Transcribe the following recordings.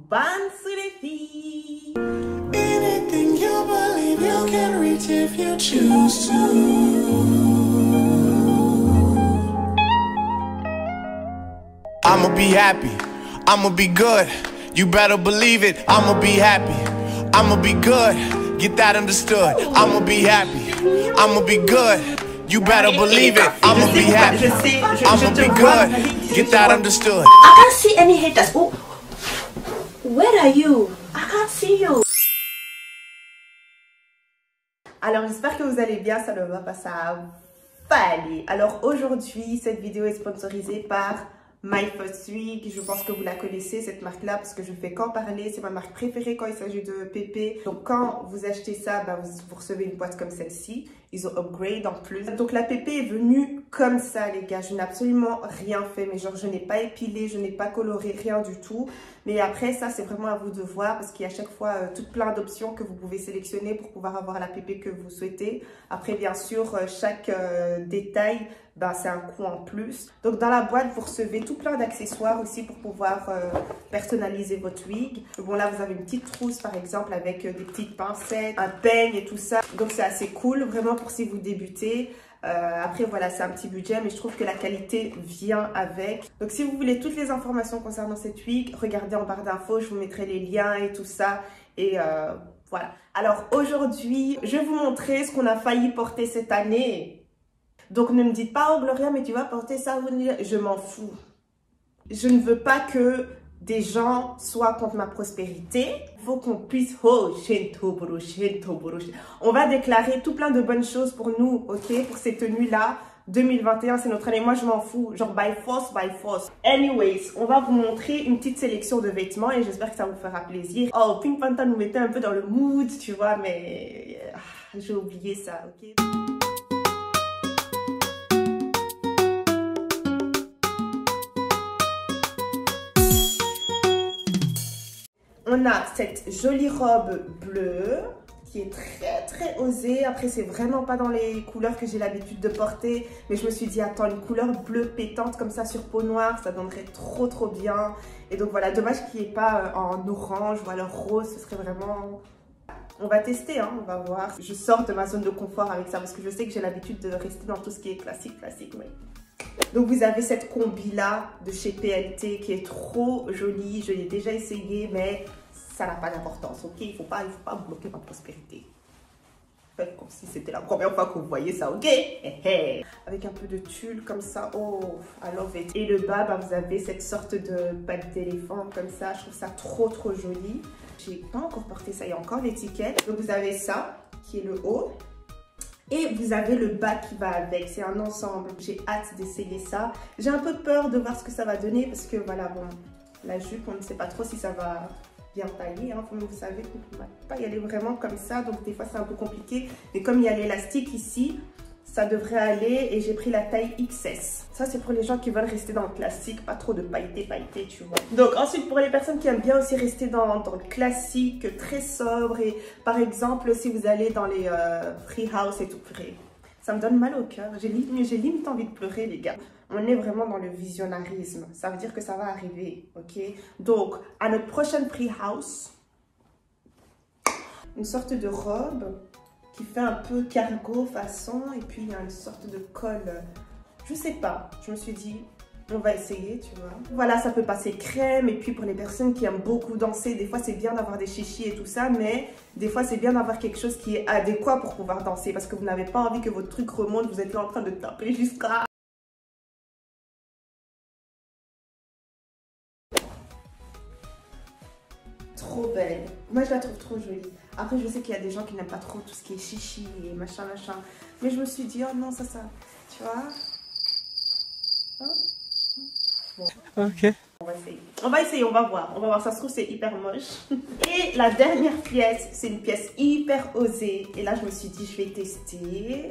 Bonne sous les filles. Anything you believe you can reach if you choose to. I'ma be happy, I'ma be good. You better believe it, I'ma be happy, I'ma be good. Get that understood. I'ma be happy, I'ma be good. You better believe it, I'ma be happy, I'ma be good. Get that understood. I can't see any haters. Oh, where are you? I can't see you. Alors j'espère que vous allez bien, ça ne va pas, ça va aller. Alors aujourd'hui, cette vidéo est sponsorisée par My First Wig. Je pense que vous la connaissez, cette marque-là, parce que je ne fais qu'en parler. C'est ma marque préférée quand il s'agit de PP. Donc quand vous achetez ça, bah, vous recevez une boîte comme celle-ci. Ils ont upgrade en plus. Donc la PP est venue comme ça, les gars. Je n'ai absolument rien fait. Mais genre, je n'ai pas épilé, je n'ai pas coloré, rien du tout. Mais après, ça, c'est vraiment à vous de voir. Parce qu'il y a à chaque fois tout plein d'options que vous pouvez sélectionner pour pouvoir avoir la PP que vous souhaitez. Après, bien sûr, chaque détail, ben, c'est un coût en plus. Donc dans la boîte, vous recevez tout plein d'accessoires aussi pour pouvoir personnaliser votre wig. Bon, là, vous avez une petite trousse, par exemple, avec des petites pincettes, un peigne et tout ça. Donc c'est assez cool, vraiment, pour si vous débutez. Après voilà, c'est un petit budget, mais je trouve que la qualité vient avec. Donc si vous voulez toutes les informations concernant cette wig, regardez en barre d'infos, je vous mettrai les liens et tout ça. Et voilà. Alors aujourd'hui, je vais vous montrer ce qu'on a failli porter cette année. Donc ne me dites pas, oh Gloria, mais tu vas porter ça, je m'en fous. Je ne veux pas que des gens soient contre ma prospérité. Il faut qu'on puisse, on va déclarer tout plein de bonnes choses pour nous, ok, pour ces tenues-là. 2021, c'est notre année. Moi, je m'en fous. Genre, by force, by force. Anyways, on va vous montrer une petite sélection de vêtements et j'espère que ça vous fera plaisir. Oh, Pink Panther nous mettait un peu dans le mood, tu vois, mais j'ai oublié ça, ok. On a cette jolie robe bleue qui est très osée. Après, c'est vraiment pas dans les couleurs que j'ai l'habitude de porter. Mais je me suis dit, attends, une couleur bleue pétante comme ça sur peau noire, ça donnerait trop bien. Et donc voilà, dommage qu'il n'y ait pas en orange ou alors rose. Ce serait vraiment... On va tester, hein, on va voir. Je sors de ma zone de confort avec ça parce que je sais que j'ai l'habitude de rester dans tout ce qui est classique, oui. Donc vous avez cette combi là de chez PLT qui est trop jolie. Je l'ai déjà essayé, mais ça n'a pas d'importance, ok? Il faut pas bloquer ma prospérité. Faites comme si c'était la première fois que vous voyez ça, ok? Avec un peu de tulle comme ça, oh, I love it. Et le bas, bah, vous avez cette sorte de patte d'éléphant comme ça. Je trouve ça trop joli. J'ai pas encore porté ça, il y a encore l'étiquette. Donc vous avez ça qui est le haut. Et vous avez le bas qui va avec, c'est un ensemble. J'ai hâte d'essayer ça. J'ai un peu peur de voir ce que ça va donner parce que voilà, bon, la jupe, on ne sait pas trop si ça va bien tailler. Hein. Comme vous savez, on ne peut pas y aller vraiment comme ça, donc des fois c'est un peu compliqué. Mais comme il y a l'élastique ici, ça devrait aller et j'ai pris la taille XS. Ça, c'est pour les gens qui veulent rester dans le classique, pas trop de pailleté, tu vois. Donc ensuite, pour les personnes qui aiment bien aussi rester dans le classique, très sobre. Et par exemple, si vous allez dans les free house et tout, ça me donne mal au cœur. J'ai limite envie de pleurer, les gars. On est vraiment dans le visionnarisme. Ça veut dire que ça va arriver, ok? Donc, à notre prochaine free house, une sorte de robe qui fait un peu cargo façon, et puis il y a une sorte de col, je sais pas, je me suis dit, on va essayer, tu vois. Voilà, ça peut passer crème, et puis pour les personnes qui aiment beaucoup danser, des fois c'est bien d'avoir des chichis et tout ça, mais des fois c'est bien d'avoir quelque chose qui est adéquat pour pouvoir danser, parce que vous n'avez pas envie que votre truc remonte, vous êtes là en train de taper jusqu'à... Trop belle. Moi, je la trouve trop jolie. Après, je sais qu'il y a des gens qui n'aiment pas trop tout ce qui est chichi et machin. Mais je me suis dit, oh non, ça, tu vois. Hein? Bon. Ok. On va essayer, on va voir. On va voir, ça se trouve, c'est hyper moche. Et la dernière pièce, c'est une pièce hyper osée. Et là, je me suis dit, je vais tester.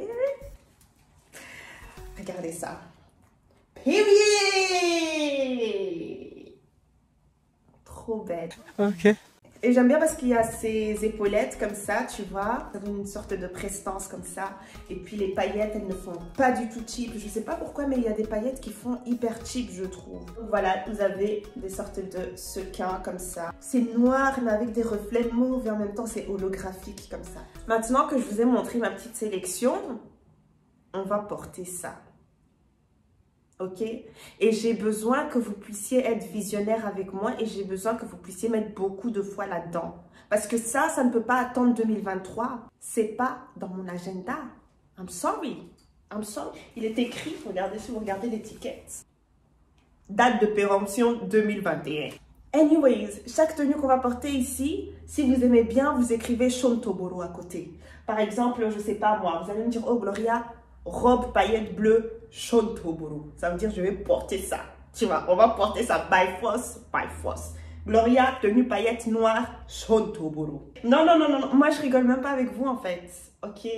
Regardez ça. Period! Trop belle. Ok. Et j'aime bien parce qu'il y a ces épaulettes comme ça, tu vois. Ça donne une sorte de prestance comme ça. Et puis les paillettes, elles ne font pas du tout cheap. Je sais pas pourquoi, mais il y a des paillettes qui font hyper cheap, je trouve. Donc voilà, vous avez des sortes de sequins comme ça. C'est noir, mais avec des reflets mauves et en même temps, c'est holographique comme ça. Maintenant que je vous ai montré ma petite sélection, on va porter ça. Ok, et j'ai besoin que vous puissiez être visionnaire avec moi et j'ai besoin que vous puissiez mettre beaucoup de foi là-dedans. Parce que ça ne peut pas attendre 2023. C'est pas dans mon agenda. I'm sorry. I'm sorry. Il est écrit, regardez si vous regardez l'étiquette. Date de péremption 2021. Anyways, chaque tenue qu'on va porter ici, si vous aimez bien, vous écrivez Shontoboro à côté. Par exemple, je sais pas moi, vous allez me dire, oh Gloria, robe paillette bleue, Shontoboro. Ça veut dire je vais porter ça. Tu vois, on va porter ça by force, by force. Gloria, tenue paillette noire, Shontoboro. Non, non, non, non, moi je rigole même pas avec vous en fait. Ok.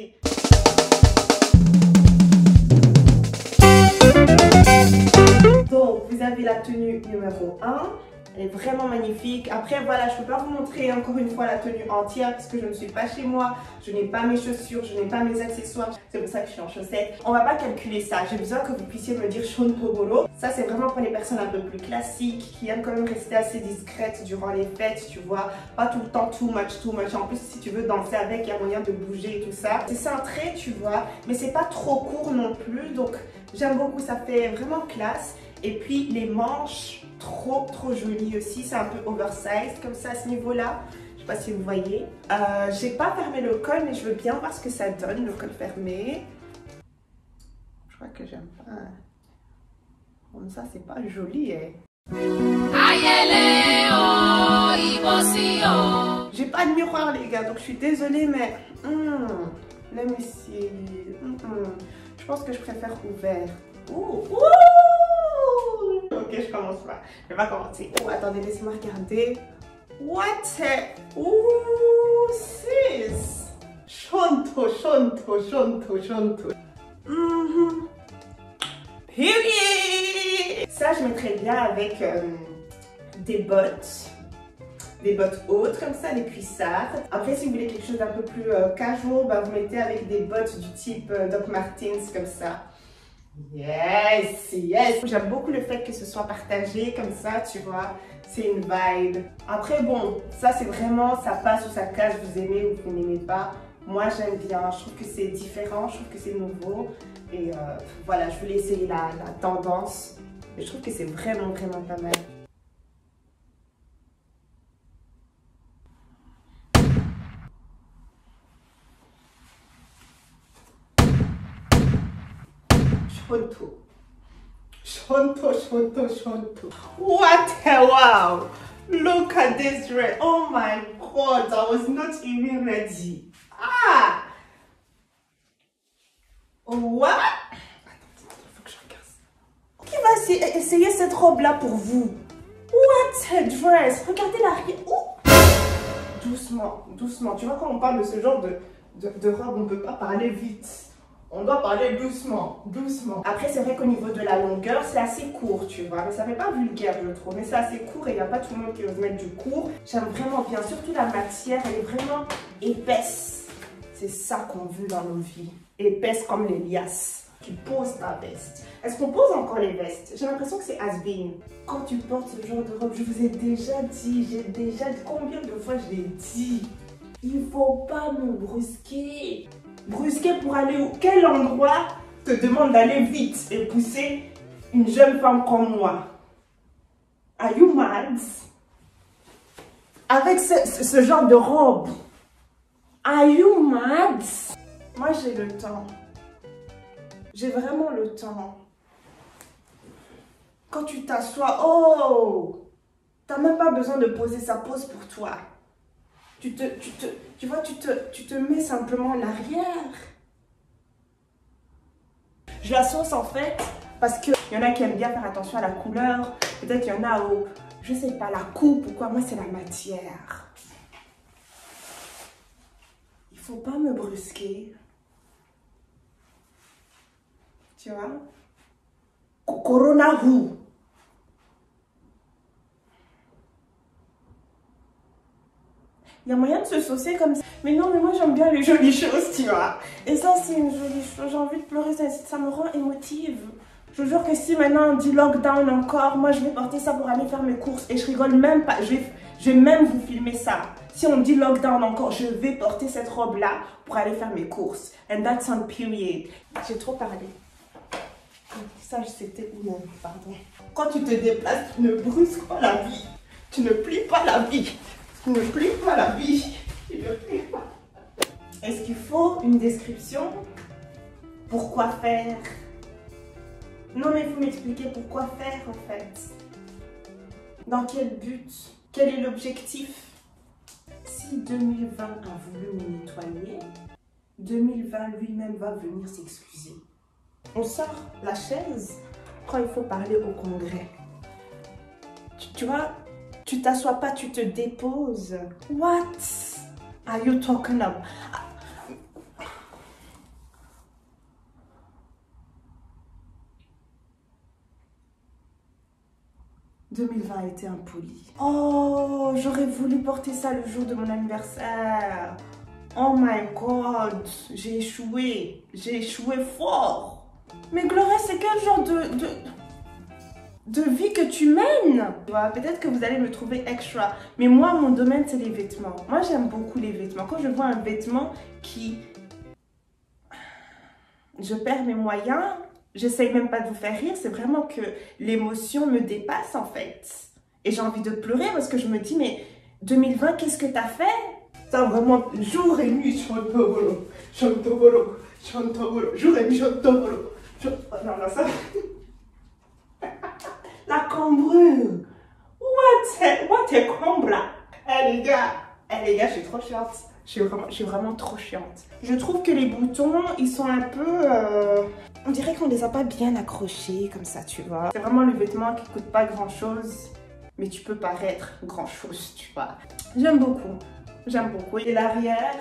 Donc, vous avez la tenue numéro 1. Elle est vraiment magnifique. Après, voilà, je ne peux pas vous montrer encore une fois la tenue entière parce que je ne suis pas chez moi. Je n'ai pas mes chaussures, je n'ai pas mes accessoires. C'est pour ça que je suis en chaussettes. On va pas calculer ça. J'ai besoin que vous puissiez me dire Shontoboro. Ça, c'est vraiment pour les personnes un peu plus classiques qui aiment quand même rester assez discrètes durant les fêtes, tu vois. Pas tout le temps too much, too much. En plus, si tu veux danser avec, il y a moyen de bouger et tout ça. C'est cintré, tu vois, mais c'est pas trop court non plus. Donc, j'aime beaucoup. Ça fait vraiment classe. Et puis, les manches, trop jolies aussi. C'est un peu oversized comme ça à ce niveau-là. Je sais pas si vous voyez. J'ai pas fermé le col, mais je veux bien voir ce que ça donne, le col fermé. Je crois que j'aime pas. Comme ça, c'est pas joli, hein. J'ai pas de miroir, les gars, donc je suis désolée, mais... let me see. Je pense que je préfère ouvert. Ouh. Ok, je commence pas. Je vais pas commencer. Oh, attendez, laissez-moi regarder. What? Ouh, sis. Shonto. Period. Ça, je mettrais bien avec des bottes. Des bottes hautes comme ça, des cuissards. Après, si vous voulez quelque chose d'un peu plus casual, bah, vous mettez avec des bottes du type Doc Martens comme ça. Yes, yes. J'aime beaucoup le fait que ce soit partagé comme ça, tu vois. C'est une vibe. Après, bon, ça c'est vraiment, ça passe ou ça casse, vous aimez ou vous n'aimez pas. Moi, j'aime bien. Je trouve que c'est différent, je trouve que c'est nouveau. Et voilà, je voulais essayer la tendance. Et je trouve que c'est vraiment pas mal. Shonto. What a wow! Look at this dress. Oh my god, I was not even ready. Ah! What? Attends, faut que je regarde. Qui va essayer cette robe-là pour vous? What a dress! Regardez l'arrière. Doucement. Tu vois, quand on parle de ce genre de robe, on ne peut pas parler vite. On doit parler doucement. Après, c'est vrai qu'au niveau de la longueur, c'est assez court, tu vois. Mais ça fait pas vulgaire, je trouve. Mais c'est assez court et il n'y a pas tout le monde qui ose mettre du court. J'aime vraiment bien. Surtout la matière, elle est vraiment épaisse. C'est ça qu'on veut dans nos vies. Épaisse comme les liasses. Tu poses ta veste. Est-ce qu'on pose encore les vestes? J'ai l'impression que c'est has-been. Quand tu portes ce genre de robe, je vous ai déjà dit, combien de fois je l'ai dit? Il faut pas me brusquer. Brusquer pour aller où? Quel endroit te demande d'aller vite et pousser une jeune femme comme moi? Are you mad? Avec ce genre de robe. Are you mad? Moi, j'ai le temps. J'ai vraiment le temps. Quand tu t'assois, oh! T'as même pas besoin de poser sa pose pour toi. Tu te mets simplement à l'arrière. Je la sauce en fait parce qu'il y en a qui aiment bien faire attention à la couleur. Peut-être qu'il y en a où, je sais pas, la coupe ou quoi. Moi, c'est la matière. Il faut pas me brusquer. Tu vois? Corona who? Il y a moyen de se saucer comme ça. Mais non, mais moi j'aime bien les jolies choses, tu vois. Et ça, c'est une jolie chose. J'ai envie de pleurer, ça me rend émotive. Je vous jure que si maintenant on dit lockdown encore, moi je vais porter ça pour aller faire mes courses. Et je rigole même pas. Je vais même vous filmer ça. Si on dit lockdown encore, je vais porter cette robe-là pour aller faire mes courses. And that's on period. J'ai trop parlé. Ça, c'était où, pardon. Quand tu te déplaces, tu ne brusques pas la vie. Tu ne plies pas la vie. Tu ne plies pas la vie. Tu ne plies pas. Est-ce qu'il faut une description? Pourquoi faire? Non, mais il faut m'expliquer pourquoi faire, en fait. Dans quel but? Quel est l'objectif? Si 2020 a voulu me nettoyer, 2020 lui-même va venir s'excuser. On sort la chaise quand il faut parler au congrès. Tu vois, tu t'assois pas, tu te déposes. What are you talking about? 2020 a été impoli. Oh, j'aurais voulu porter ça le jour de mon anniversaire. Oh my god, j'ai échoué. J'ai échoué fort. Mais Gloria, c'est quel genre de vie que tu mènes? Peut-être que vous allez me trouver extra, mais moi, mon domaine, c'est les vêtements. Moi, j'aime beaucoup les vêtements. Quand je vois un vêtement qui... Je perds mes moyens, j'essaye même pas de vous faire rire, c'est vraiment que l'émotion me dépasse, en fait. Et j'ai envie de pleurer parce que je me dis, mais 2020, qu'est-ce que t'as fait? Ça, vraiment, jour et nuit, chantobolo, chantobolo, chantobolo, jour et nuit, chantobolo. Non, non, ça... La cambrure. What a cambre là. Les gars, je suis trop chiante. Je suis vraiment trop chiante. Je trouve que les boutons, ils sont un peu... on dirait qu'on les a pas bien accrochés comme ça, tu vois. C'est vraiment le vêtement qui coûte pas grand chose, mais tu peux paraître grand chose, tu vois. J'aime beaucoup. J'aime beaucoup. Et l'arrière,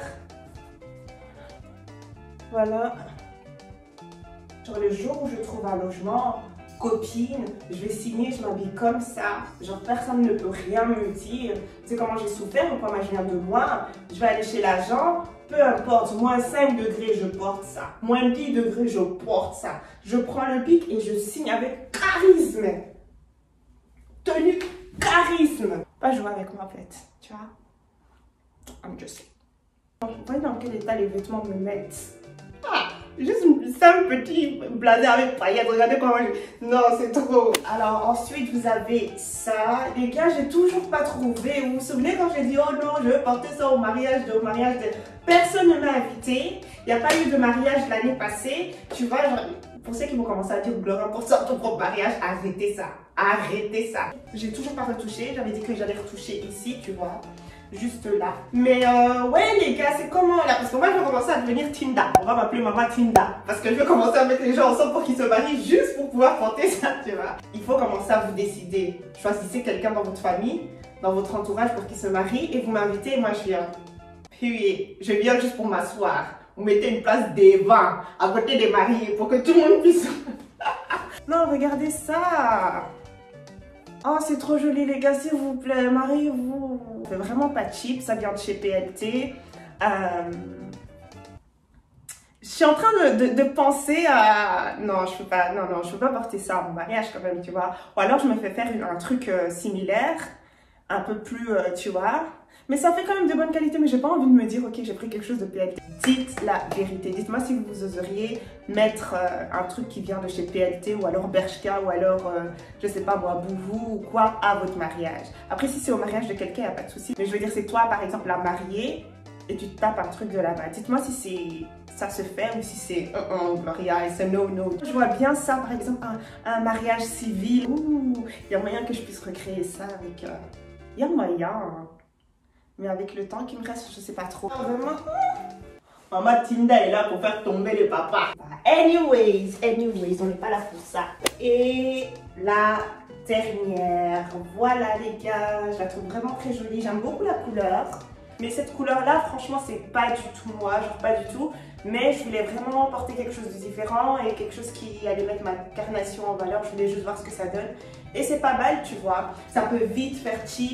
voilà. Genre le jour où je trouve un logement, copine, je vais signer, je m'habille comme ça. Genre personne ne peut rien me dire. Tu sais comment j'ai souffert ou comment je viens de moi. Je vais aller chez l'agent, peu importe, moins 5 degrés, je porte ça. Moins 10 degrés, je porte ça. Je prends le pic et je signe avec charisme. Tenue charisme. Pas jouer avec moi en fait, tu vois. I'm just... Vous voyez dans quel état les vêtements me mettent. Ah, juste une simple petit blazer avec paillettes. Regardez comment je... Non, c'est trop. Alors ensuite, vous avez ça. Les gars, j'ai toujours pas trouvé. Vous vous souvenez quand j'ai dit, oh non, je veux porter ça au mariage de... Personne ne m'a invité. Il n'y a pas eu de mariage l'année passée. Tu vois, genre, pour ceux qui vont commencer à dire, Gloria, pour ça, ton propre mariage, arrêtez ça. Arrêtez ça. J'ai toujours pas retouché. J'avais dit que j'allais retoucher ici, tu vois. Juste là. Mais ouais les gars, c'est comment là? Parce que moi je vais commencer à devenir Tinda. On va m'appeler Maman Tinda. Parce que je vais commencer à mettre les gens ensemble pour qu'ils se marient juste pour pouvoir porter ça, tu vois. Il faut commencer à vous décider. Choisissez quelqu'un dans votre famille, dans votre entourage pour qu'il se marie et vous m'invitez et moi je viens. Puis je viens juste pour m'asseoir. Vous mettez une place devant, à côté des mariés pour que tout le monde puisse... Non, regardez ça. Oh, c'est trop joli les gars, s'il vous plaît, mariez-vous. C'est vraiment pas cheap, ça vient de chez PLT. Je suis en train de penser à... Non, je peux pas, non, je peux pas porter ça à mon mariage quand même, tu vois. Ou alors je me fais faire un truc similaire, un peu plus, tu vois. Mais ça fait quand même de bonne qualité, mais j'ai pas envie de me dire, ok, j'ai pris quelque chose de PLT. Dites la vérité. Dites-moi si vous oseriez mettre un truc qui vient de chez PLT ou alors Bershka ou alors, je sais pas moi, Boubou ou quoi à votre mariage. Après, si c'est au mariage de quelqu'un, il n'y a pas de souci. Mais je veux dire, c'est toi, par exemple, la mariée et tu te tapes un truc de là-bas. Dites-moi si ça se fait ou si c'est Gloria et c'est no. Je vois bien ça, par exemple, un mariage civil. Ouh, il y a moyen que je puisse recréer ça avec... Il y a moyen. Mais avec le temps qui me reste, je sais pas trop. Ah, vraiment? Maman Tinda est là pour faire tomber les papas. Anyways, on n'est pas là pour ça. Et la dernière, voilà les gars, je la trouve vraiment très jolie. J'aime beaucoup la couleur. Mais cette couleur-là, franchement, c'est pas du tout moi, genre pas du tout. Mais je voulais vraiment porter quelque chose de différent et quelque chose qui allait mettre ma carnation en valeur. Je voulais juste voir ce que ça donne. Et c'est pas mal, tu vois. Ça peut vite faire cheap.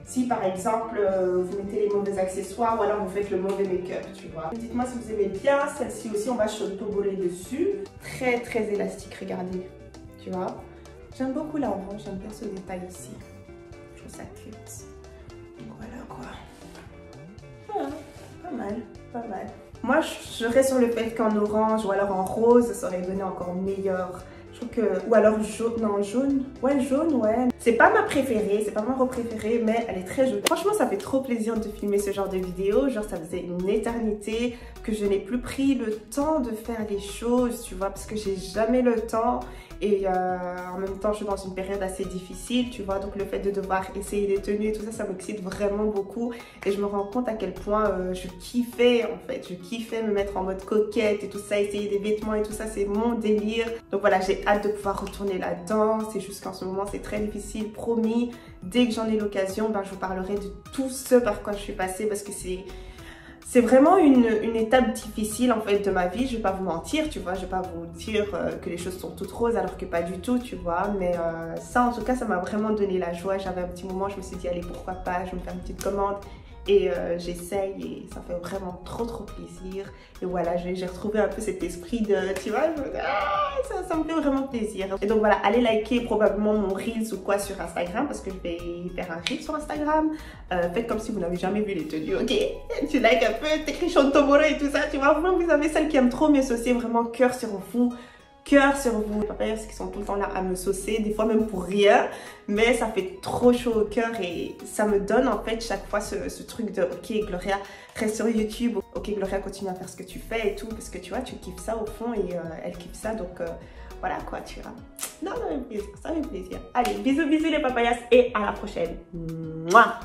si par exemple vous mettez les mauvais accessoires ou alors vous faites le mauvais make-up, tu vois. Dites-moi si vous aimez bien, celle-ci aussi on va chotoboler dessus. Très très élastique, regardez, tu vois. J'aime beaucoup la orange, j'aime bien ce détail ici. Je trouve ça cute. Donc voilà quoi. Voilà, pas mal, pas mal. Moi je reste sur le fait qu'en orange ou alors en rose, ça aurait donné encore meilleur. Je trouve que... Ou alors jaune, non jaune, ouais. C'est pas ma préférée, c'est pas ma robe préférée, mais elle est très jolie. Franchement, ça fait trop plaisir de filmer ce genre de vidéo. Genre, ça faisait une éternité que je n'ai plus pris le temps de faire les choses, tu vois, parce que j'ai jamais le temps. Et en même temps, je suis dans une période assez difficile, tu vois. Donc, le fait de devoir essayer des tenues et tout ça, ça m'excite vraiment beaucoup. Et je me rends compte à quel point je kiffais, en fait. Je kiffais me mettre en mode coquette et tout ça, essayer des vêtements et tout ça, c'est mon délire. Donc voilà, j'ai hâte de pouvoir retourner là-dedans. C'est juste qu'en ce moment, c'est très difficile. Promis, dès que j'en ai l'occasion, ben, je vous parlerai de tout ce par quoi je suis passée parce que c'est vraiment une étape difficile en fait de ma vie, je vais pas vous mentir, tu vois, je vais pas vous dire que les choses sont toutes roses alors que pas du tout, tu vois, mais ça en tout cas, ça m'a vraiment donné la joie. J'avais un petit moment, je me suis dit allez pourquoi pas, je vais me faire une petite commande et j'essaye et ça fait vraiment trop plaisir. Et voilà, j'ai retrouvé un peu cet esprit de, tu vois, ça me fait vraiment plaisir. Et donc voilà, allez liker probablement mon Reels ou quoi sur Instagram parce que je vais faire un Reel sur Instagram. Faites comme si vous n'avez jamais vu les tenues, ok? Tu likes un peu, t'écris chotoboler et tout ça, tu vois. Vous avez celles qui aiment trop me saucer, vraiment cœur sur vous. Cœur sur vous. Les papayas qui sont tout le temps là à me saucer, des fois même pour rien, mais ça fait trop chaud au cœur et ça me donne en fait chaque fois ce truc de ok Gloria, reste sur YouTube, ok Gloria, continue à faire ce que tu fais et tout, parce que tu vois, tu kiffes ça au fond et elle kiffe ça, donc voilà quoi, tu vois. Non, ça fait plaisir. Allez, bisous les papayas et à la prochaine. Mouah.